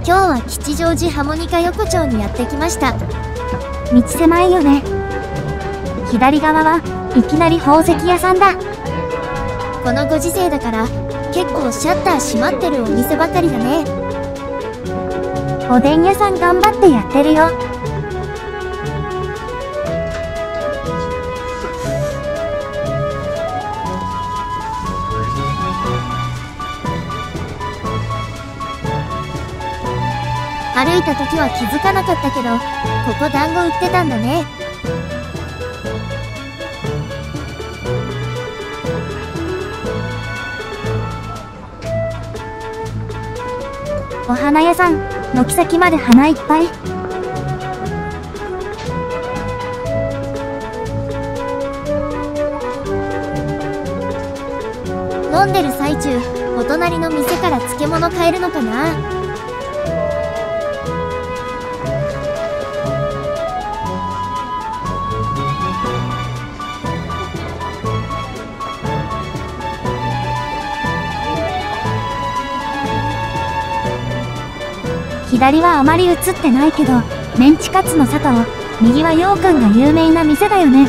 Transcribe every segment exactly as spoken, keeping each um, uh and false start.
今日は吉祥寺ハモニカ横丁にやってきました。 道狭いよね。左側はいきなり宝石屋さんだ。 このご時世だから結構シャッター閉まってるお店ばかりだね。 おでん屋さん頑張ってやってるよ。 歩いた時は気づかなかったけど、ここ団子売ってたんだね。 お花屋さん、軒先まで花いっぱい。 飲んでる最中、お隣の店から漬物買えるのかな。 左はあまり映ってないけど、メンチカツの里を、右は羊羹が有名な店だよね。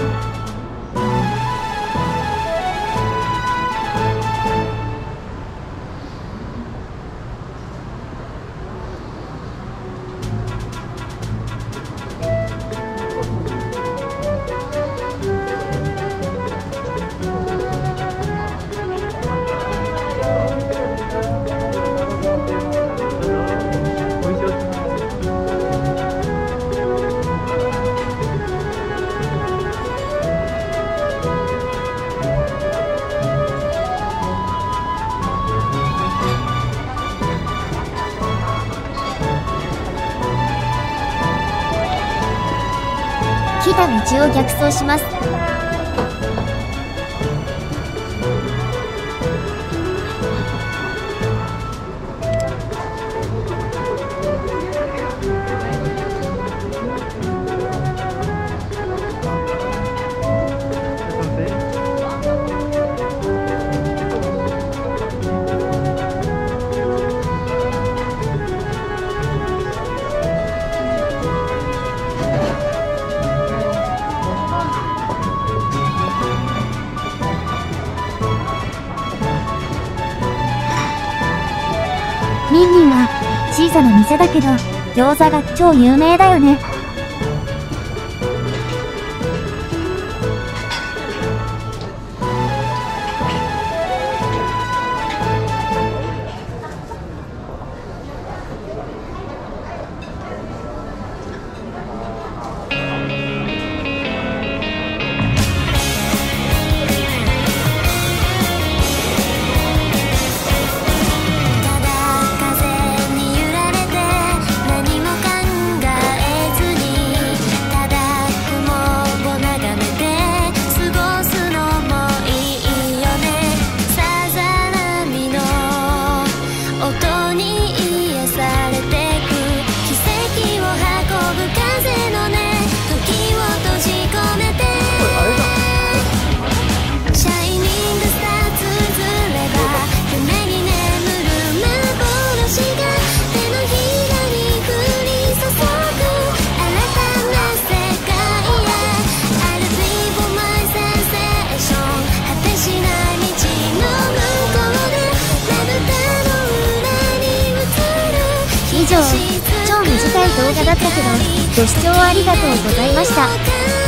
来た道を逆走します。 ミンミンは小さな店だけど餃子が超有名だよね。 以上、超短い動画だったけど、ご視聴ありがとうございました。